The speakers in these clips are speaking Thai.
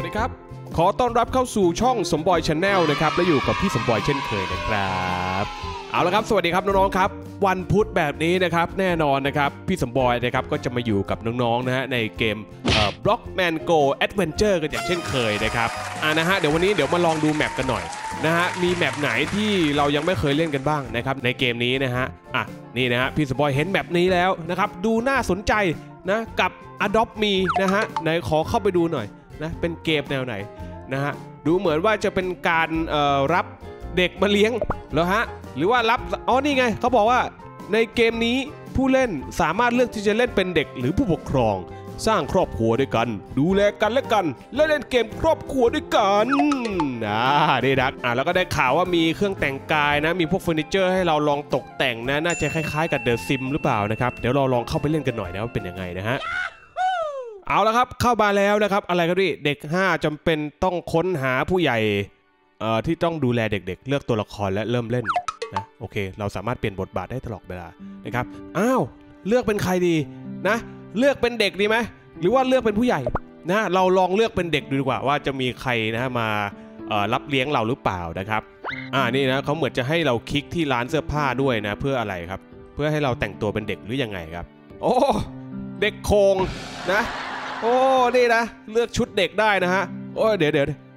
วัสดีครับขอต้อนรับเข้าสู่ช่องสมบอยชาแนลนะครับและอยู่กับพี่สมบอยเช่นเคยนะครับเอาละครับสวัสดีครับน้องๆครับวันพุธแบบนี้นะครับแน่นอนนะครับพี่สมบอยนะครับก็จะมาอยู่กับน้องๆนะฮะในเกมBlockman Go Adventure กันอย่างเช่นเคยนะครับนะฮะเดี๋ยววันนี้มาลองดูแมปกันหน่อยนะฮะมีแมปไหนที่เรายังไม่เคยเล่นกันบ้างนะครับในเกมนี้นะฮะนี่นะฮะพี่สมบอยเห็นแมปนี้แล้วนะครับดูน่าสนใจนะกับ Adopt Me นะฮะไหนขอเข้าไปดูหน่อยนะเป็นเกมแนวไหนนะฮะดูเหมือนว่าจะเป็นการรับเด็กมาเลี้ยงเหรอฮะหรือว่ารับนี่ไงเขาบอกว่าในเกมนี้ผู้เล่นสามารถเลือกที่จะเล่นเป็นเด็กหรือผู้ปกครองสร้างครอบครัวด้วยกันดูแลกันและกันและเล่นเกมครอบครัวด้วยกันนี่ดักแล้วก็ได้ข่าวว่ามีเครื่องแต่งกายนะมีพวกเฟอร์นิเจอร์ให้เราลองตกแต่งนะน่าจะคล้ายๆกับเดอะซิมหรือเปล่านะครับเดี๋ยวเราลองเข้าไปเล่นกันหน่อยนะว่าเป็นยังไงนะฮะเอาละครับเข้ามาแล้วนะครับอะไรครับพี่เด็ก5จำเป็นต้องค้นหาผู้ใหญ่ที่ต้องดูแลเด็กๆเลือกตัวละครและเริ่มเล่นนะโอเคเราสามารถเปลี่ยนบทบาทได้ตลอดเวลานะครับเลือกเป็นใครดีนะเลือกเป็นเด็กดีไหมหรือว่าเลือกเป็นผู้ใหญ่นะเราลองเลือกเป็นเด็กดูดีกว่าว่าจะมีใครนะมารับเลี้ยงเราหรือเปล่านะครับนี่นะเขาเหมือนจะให้เราคลิกที่ร้านเสื้อผ้าด้วยนะเพื่ออะไรครับเพื่อให้เราแต่งตัวเป็นเด็กหรือยังไงครับโอ้เด็กโคงนะโอ้นี่นะเลือกชุดเด็กได้นะฮะโอ้เดี๋ยว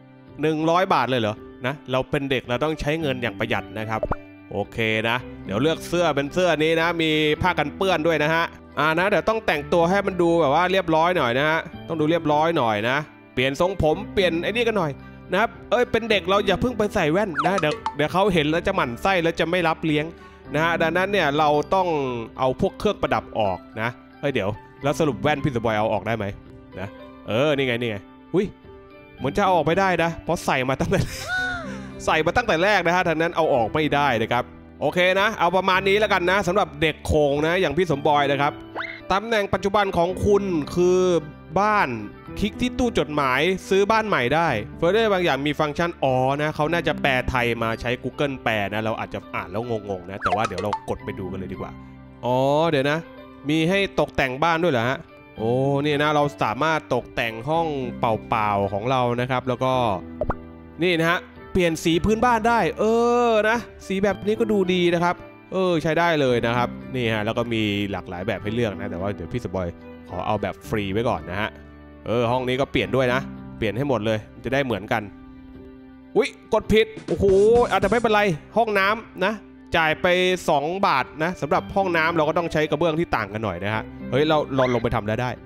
100 บาทเลยเหรอนะเราเป็นเด็กเราต้องใช้เงินอย่างประหยัดนะครับโอเคนะเดี๋ยวเลือกเสื้อเป็นเสื้อนี้นะมีผ้ากันเปื้อนด้วยนะฮะนะเดี๋ยวต้องแต่งตัวให้มันดูแบบว่าเรียบร้อยหน่อยนะฮะต้องดูเรียบร้อยหน่อยนะเปลี่ยนทรงผมเปลี่ยนไอ้นี่กันหน่อยนะครับเป็นเด็กเราอย่าเพิ่งไปใส่แว่นนะเดี๋ยวเขาเห็นแล้วจะหมั่นไส้แล้วจะไม่รับเลี้ยงนะฮะดังนั้นเนี่ยเราต้องเอาพวกเครื่องประดับออกนะเดี๋ยวแล้วสรุปแว่นพี่สบอยเอาออกได้ไหมนะนี่ไงอุ้ยเหมือนจะเอาออกไม่ได้นะเพราะใส่มาตั้งแต่แรกนะฮะดังนั้นเอาออกไม่ได้นะครับโอเคนะเอาประมาณนี้แล้วกันนะสำหรับเด็กโคงนะอย่างพี่สมบอยนะครับตำแหน่งปัจจุบันของคุณคือบ้านคลิกที่ตู้จดหมายซื้อบ้านใหม่ได้เฟอร์เดอร์บางอย่างมีฟังก์ชันนะเขาน่าจะแปลไทยมาใช้ Google แปลนะเราอาจจะอ่านแล้วงงๆนะแต่ว่าเดี๋ยวเรากดไปดูกันเลยดีกว่าเดี๋ยวนะมีให้ตกแต่งบ้านด้วยเหรอฮะนี่นะเราสามารถตกแต่งห้องเปล่าๆของเรานะครับแล้วก็นี่นะฮะเปลี่ยนสีพื้นบ้านได้นะสีแบบนี้ก็ดูดีนะครับใช้ได้เลยนะครับนี่ฮะแล้วก็มีหลากหลายแบบให้เลือกนะแต่ว่าเดี๋ยวพี่สบอยขอเอาแบบฟรีไว้ก่อนนะฮะห้องนี้ก็เปลี่ยนด้วยนะเปลี่ยนให้หมดเลยจะได้เหมือนกันอุ๊ยกดผิดโอ้โหแต่ไม่เป็นไรห้องน้ำนะจ่ายไป2 บาทนะสำหรับห้องน้ำเราก็ต้องใช้กระเบื้องที่ต่างกันหน่อยนะฮะเราลงไปทำได้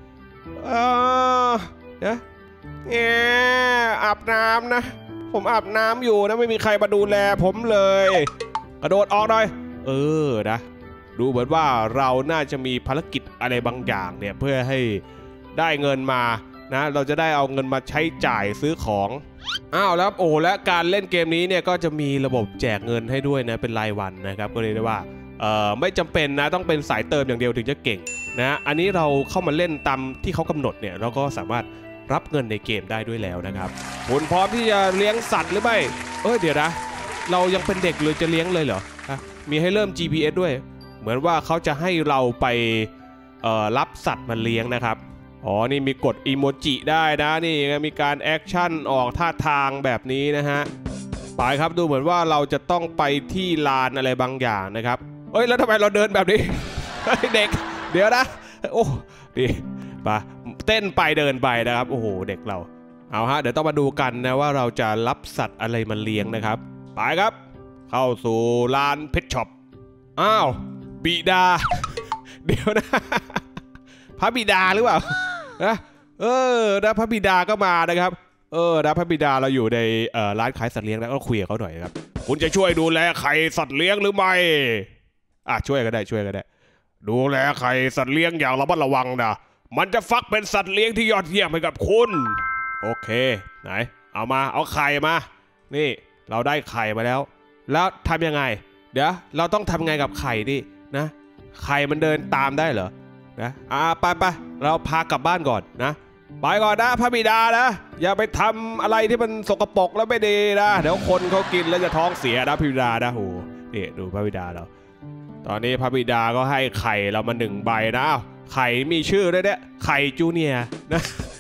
นะอาบน้ำนะผมอาบน้ำอยู่นะไม่มีใครมาดูแลผมเลยกระโดดออกหน่อยนะดูเหมือนว่าเราน่าจะมีภารกิจอะไรบางอย่างเนี่ยเพื่อให้ได้เงินมานะเราจะได้เอาเงินมาใช้จ่ายซื้อของแล้วและการเล่นเกมนี้เนี่ยก็จะมีระบบแจกเงินให้ด้วยนะเป็นรายวันนะครับก็เรียกได้ว่าไม่จำเป็นนะต้องเป็นสายเติมอย่างเดียวถึงจะเก่งนะอันนี้เราเข้ามาเล่นตามที่เขากำหนดเนี่ยเราก็สามารถรับเงินในเกมได้ด้วยแล้วนะครับคุณพร้อมที่จะเลี้ยงสัตว์หรือไม่เดี๋ยวนะเรายังเป็นเด็กเลยจะเลี้ยงเลยเหรอมีให้เริ่ม GPS ด้วยเหมือนว่าเขาจะให้เราไปรับสัตว์มาเลี้ยงนะครับนี่มีกดอีโมจิได้นะนี่มีการแอคชั่นออกท่าทางแบบนี้นะฮะไปครับดูเหมือนว่าเราจะต้องไปที่ลานอะไรบางอย่างนะครับแล้วทำไมเราเดินแบบนี้ เด็กเดี๋ยวนะดีไปเต้นไปเดินไปนะครับโอ้โหเด็กเราเอาฮะเดี๋ยวต้องมาดูกันนะว่าเราจะรับสัตว์อะไรมาเลี้ยงนะครับไปครับเข้าสู่ร้านเพชช็อปบิดา เดี๋ยวนะพระบิดาหรือเปล่านะนะพระบิดาก็มานะครับนะพระบิดาเราอยู่ในร้านขายสัตว์เลี้ยงแล้วก็คุยกับเขาหน่อยครับคุณจะช่วยดูแลไข่สัตว์เลี้ยงหรือไม่ช่วยก็ได้ดูแลไข่สัตว์เลี้ยงอย่างระมัดระวังนะมันจะฟักเป็นสัตว์เลี้ยงที่ยอดเยี่ยมให้กับคุณโอเคไหนเอาไข่มานี่เราได้ไข่มาแล้วทำยังไงเดี๋ยวเราต้องทำไงกับไข่ดินะไข่มันเดินตามได้เหรอนะไปเราพากลับบ้านก่อนนะไปก่อนนะพระบิดานะอย่าไปทำอะไรที่มันสกปรกแล้วไม่ดีนะเดี๋ยวคนเขากินแล้วจะท้องเสียนะพระบิดานะโหนี่ดูพระบิดาเราตอนนี้พระบิดาก็ให้ไข่เรามา1 ใบนะไข่มีชื่อด้วยเนี่ยไข่จูเนียร์นะ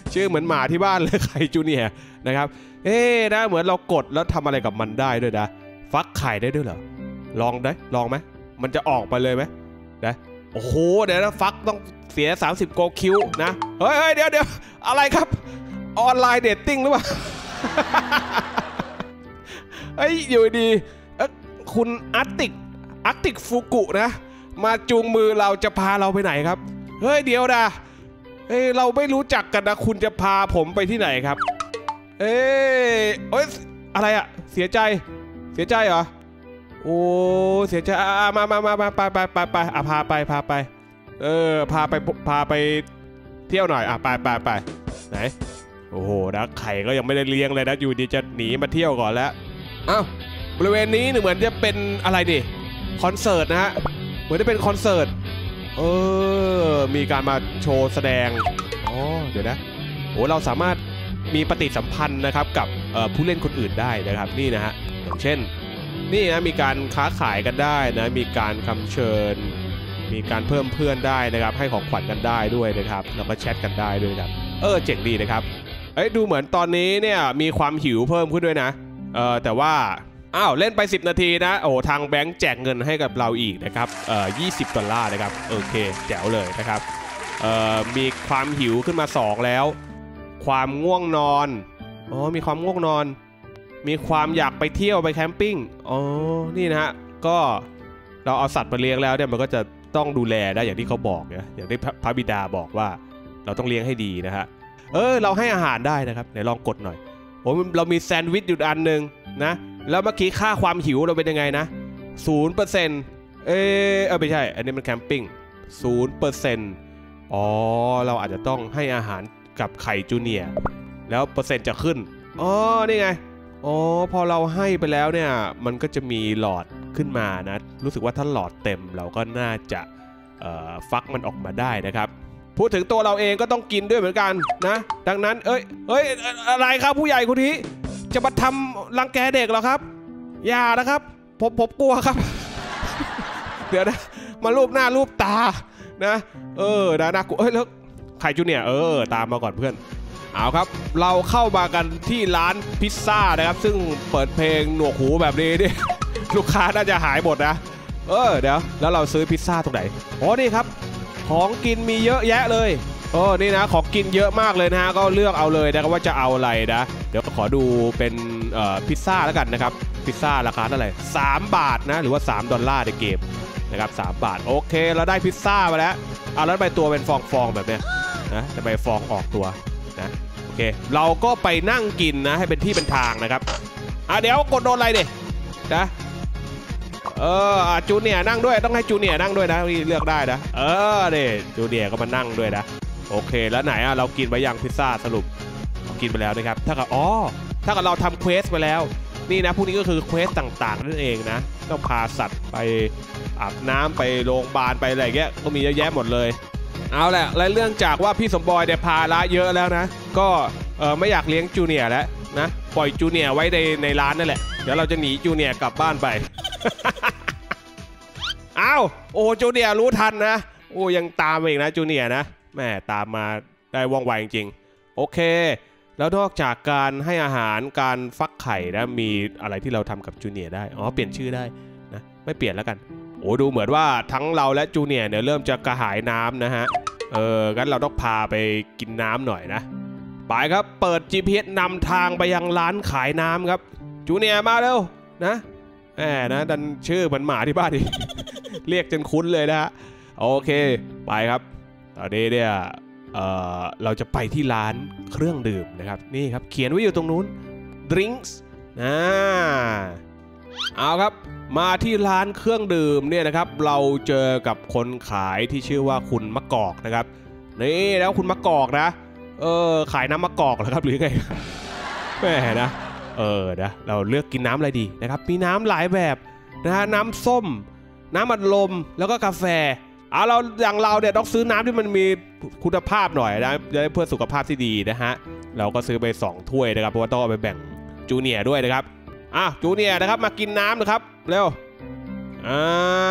ชื่อเหมือนหมาที่บ้านเลยไข่จูเนียร์นะครับนะเหมือนเรากดแล้วทำอะไรกับมันได้ด้วยนะฟักไข่ได้ด้วยเหรอลองไหมมันจะออกไปเลยไหมนะโอ้โหเดี๋ยวนะฟักต้องเสีย30โกคิวนะเฮ้ยเดี๋ยวอะไรครับออนไลน์เดทติ้งหรือเปล่า อยู่ดีคุณอาร์ติกฟูกุนะมาจูงมือเราจะพาเราไปไหนครับเฮ้ยเดี๋ยวนะเราไม่รู้จักกันนะคุณจะพาผมไปที่ไหนครับอะไรอะเสียใจเหรอโอ้เสียใจมาไปพาไปพาไปเที่ยวหน่อยไปไหนโอ้โหนะไข่ก็ยังไม่ได้เลี้ยงเลยนะอยู่ดีจะหนีมาเที่ยวก่อนแล้วอ้าวบริเวณนี้เหมือนจะเป็นอะไรดิคอนเสิร์ตนะฮะเหมือนจะเป็นคอนเสิร์ตมีการมาโชว์แสดงเดี๋ยวนะโอ้เราสามารถมีปฏิสัมพันธ์นะครับกับผู้เล่นคนอื่นได้นะครับนี่นะฮะอย่างเช่นนี่นะมีการค้าขายกันได้นะมีการคำเชิญมีการเพิ่มเพื่อนได้นะครับให้ของขวัญกันได้ด้วยนะครับแล้วก็แชทกันได้ด้วยครับเจ๋งดีนะครับดูเหมือนตอนนี้เนี่ยมีความหิวเพิ่มขึ้นด้วยนะแต่ว่าเล่นไป10นาทีนะโอ้ทางแบงค์แจกเงินให้กับเราอีกนะครับ$20นะครับโอเคแจ๋วเลยนะครับมีความหิวขึ้นมา2แล้วความง่วงนอนมีความง่วงนอนมีความอยากไปเที่ยวไปแคมปิ้งนี่นะฮะก็เราเอาสัตว์มาเลี้ยงแล้วเนี่ยมันก็จะต้องดูแลได้อย่างที่เขาบอกนะอย่างที่พระบิดาบอกว่าเราต้องเลี้ยงให้ดีนะฮะเราให้อาหารได้นะครับไหนลองกดหน่อยเรามีแซนด์วิชอยู่อันนึงนะแล้วเมื่อกี้ค่าความหิวเราเป็นยังไงนะ 0% ไม่ใช่อันนี้มันแคมปิ้ง 0% เราอาจจะต้องให้อาหารกับไข่จูเนียร์แล้วเปอร์เซ็นต์จะขึ้นนี่ไงพอเราให้ไปแล้วเนี่ยมันก็จะมีหลอดขึ้นมานะรู้สึกว่าถ้าหลอดเต็มเราก็น่าจะฟักมันออกมาได้นะครับพูดถึงตัวเราเองก็ต้องกินด้วยเหมือนกันนะดังนั้นอะไรครับผู้ใหญ่คนนี้จะมาทำรังแกเด็กเหรอครับอย่านะครับผมกลัวครับ เดี๋ยวนะมารูปหน้ารูปตานะนะกูแล้วไข่จูเนียร์ตามมาก่อนเพื่อนเอาครับเราเข้ามากันที่ร้านพิซซ่านะครับซึ่งเปิดเพลงหนวกหูแบบนี้ดิ ลูกค้าน่าจะหายหมดนะเดี๋ยวแล้วเราซื้อพิซซ่าตรงไหนนี่ครับของกินมีเยอะแยะเลยนี่นะของกินเยอะมากเลยนะฮะก็เลือกเอาเลยนะครับว่าจะเอาอะไรนะเดี๋ยวขอดูเป็นพิซซ่าแล้วกันนะครับพิซซ่าราคาเท่าไหร่3 บาทนะหรือว่า$3ในเกมนะครับ3 บาทโอเคเราได้พิซซ่ามาแล้วแล้วใบตัวเป็นฟองแบบเนี้ยนะจะใบฟองออกตัวนะโอเคเราก็ไปนั่งกินนะให้เป็นที่เป็นทางนะครับเดี๋ยวกดโดนอะไรดินะจูเนียร์นั่งด้วยต้องให้จูเนียร์นั่งด้วยนะเลือกได้นะนี่จูเนียร์ก็มานั่งด้วยนะโอเคแล้วไหนเรากินไปยังพิซซ่าสรุปกินไปแล้วนะครับถ้ากับเราทำเควสไปแล้วนี่นะพวกนี้ก็คือเควสต่างๆนั่นเองนะต้องพาสัตว์ไปอาบน้ำไปโรงพยาบาลไปอะไรเงี้ยก็มีเยอะแยะหมดเลยเอาแหละและเรื่องจากว่าพี่สมบอยได้พาละเยอะแล้วนะก็ไม่อยากเลี้ยงจูเนียร์แล้วนะปล่อยจูเนียร์ไว้ในร้านนั่นแหละเดี๋ยวเราจะหนีจูเนียร์กลับบ้านไป จูเนียร์รู้ทันนะยังตามมาอีกนะจูเนียร์นะแม่ตามมาได้ว่องไวจริงๆโอเคแล้วนอกจากการให้อาหารการฟักไข่นะมีอะไรที่เราทำกับจูเนียร์ได้เปลี่ยนชื่อได้นะไม่เปลี่ยนแล้วกันดูเหมือนว่าทั้งเราและจูเนียร์เนี่ยเริ่มจะกระหายน้ำนะฮะงั้นเราต้องพาไปกินน้ำหน่อยนะไปครับเปิด GPS นำทางไปยังร้านขายน้ำครับจูเนียร์มาเร็วนะนะดันชื่อเหมือนหมาที่บ้านดิ เรียกจนคุ้นเลยนะฮะโอเคไปครับตอนนี้เนี่ยเราจะไปที่ร้านเครื่องดื่มนะครับนี่ครับเขียนไว้อยู่ตรงนู้น drinks เอาครับมาที่ร้านเครื่องดื่มเนี่ยนะครับเราเจอกับคนขายที่ชื่อว่าคุณมะกอกนะครับนี่แล้วคุณมะกอกนะขายน้ำมะกอกเหรอครับหรือไง แม่นะนะเราเลือกกินน้ำอะไรดีนะครับมีน้ำหลายแบบนะฮะน้ำส้มน้ำอัดลมแล้วก็กาแฟเราอย่างเราเนี่ยต้องซื้อน้ำที่มันมีคุณภาพหน่อยนะเพื่อสุขภาพที่ดีนะฮะเราก็ซื้อไป2 ถ้วยนะครับเพราะว่าต้องเอาไปแบ่งจูเนียร์ด้วยนะครับจูเนียร์นะครับมากินน้ำนะครับเร็ว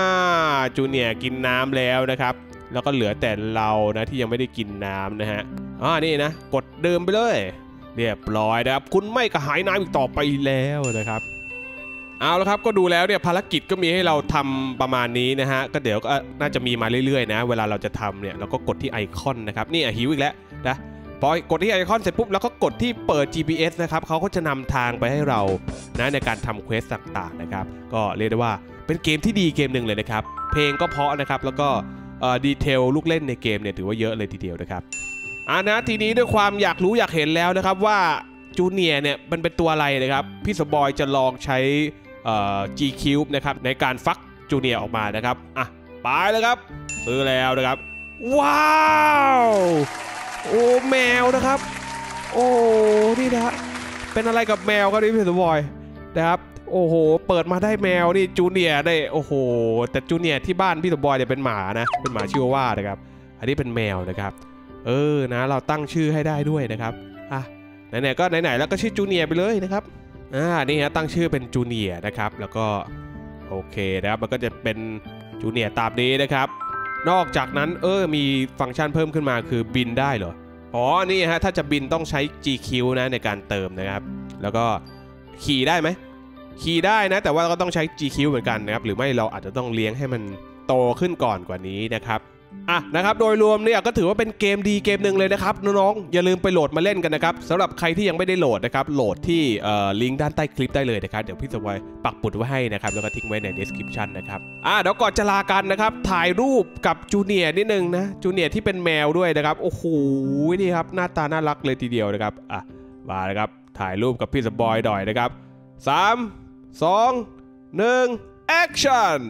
จูเนียร์กินน้ำแล้วนะครับแล้วก็เหลือแต่เรานะที่ยังไม่ได้กินน้ำนะฮะนี่นะกดเดิมไปเลยเรียบร้อยนะครับคุณไม่กระหายน้ำอีกต่อไปแล้วนะครับเอาละครับก็ดูแล้วเนี่ยภารกิจก็มีให้เราทำประมาณนี้นะฮะก็เดี๋ยวก็น่าจะมีมาเรื่อยๆนะเวลาเราจะทำเนี่ยเราก็กดที่ไอคอนนะครับนี่หิวอีกแล้วนะพอกดที่ไอคอนเสร็จปุ๊บแล้วก็กดที่เปิด GPS นะครับเขาก็จะนำทางไปให้เรานะในการทำเควสต่างๆนะครับก็เรียกได้ว่าเป็นเกมที่ดีเกมหนึ่งเลยนะครับเพลงก็เพราะนะครับแล้วก็ดีเทลลูกเล่นในเกมเนี่ยถือว่าเยอะเลยทีเดียวนะครับนะทีนี้ด้วยความอยากรู้อยากเห็นแล้วนะครับว่าจูเนียร์เนี่ยมันเป็นตัวอะไรนะครับพี่สปอยจะลองใช้G Cube นะครับในการฟักจูเนียร์ออกมานะครับไปเลยครับซื้อแล้วนะครับว้าวโอ้แมวนะครับโอ้นี่นะเป็นอะไรกับแมวครับพี่สปอยนะครับโอ้โหเปิดมาได้แมวนี่จูเนียร์ได้โอ้โหแต่จูเนียร์ที่บ้านพี่สปอยเนี่ยเป็นหมานะเป็นหมาชิวาว่านะครับอันนี้เป็นแมวนะครับนะเราตั้งชื่อให้ได้ด้วยนะครับไหนๆก็ไหนๆแล้วก็ชื่อจูเนียร์ไปเลยนะครับนี่ฮะตั้งชื่อเป็นจูเนียร์นะครับแล้วก็โอเคนะครับมันก็จะเป็นจูเนียร์ตามนี้นะครับนอกจากนั้นมีฟังก์ชันเพิ่มขึ้นมาคือบินได้เหรอนี่ฮะถ้าจะบินต้องใช้ GQ นะในการเติมนะครับแล้วก็ขี่ได้ไหมขี่ได้นะแต่ว่าก็ต้องใช้ GQ เหมือนกันนะครับหรือไม่เราอาจจะต้องเลี้ยงให้มันโตขึ้นก่อนกว่านี้นะครับนะครับโดยรวมเนี่ยก็ถือว่าเป็นเกมดีเกมหนึ่งเลยนะครับน้องๆอย่าลืมไปโหลดมาเล่นกันนะครับสำหรับใครที่ยังไม่ได้โหลดนะครับโหลดที่ลิงก์ด้านใต้คลิปได้เลยนะครับเดี๋ยวพี่จะไว้ปักปุดไว้ให้นะครับแล้วก็ทิ้งไว้ใน description นะครับเดี๋ยวก่อนจะลากันนะครับถ่ายรูปกับจูเนียร์นิดนึงนะจูเนียร์ที่เป็นแมวด้วยนะครับโอ้โหนี่ครับหน้าตาน่ารักเลยทีเดียวนะครับมาเลยครับถ่ายรูปกับพี่สปอยหน่อยนะครับ3 2 1 action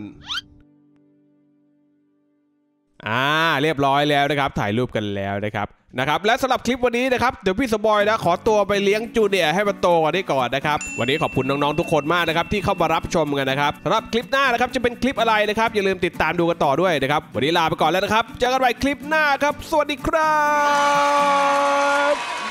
เรียบร้อยแล้วนะครับถ่ายรูปกันแล้วนะครับและสำหรับคลิปวันนี้นะครับเดี๋ยวพี่สปอยนะขอตัวไปเลี้ยงจูเนียร์ให้มันโตกว่านี้ก่อนนะครับวันนี้ขอบคุณน้องๆทุกคนมากนะครับที่เข้ามารับชมกันนะครับสำหรับคลิปหน้านะครับจะเป็นคลิปอะไรนะครับอย่าลืมติดตามดูกันต่อด้วยนะครับวันนี้ลาไปก่อนแล้วนะครับเจอกันใหม่คลิปหน้าครับสวัสดีครับ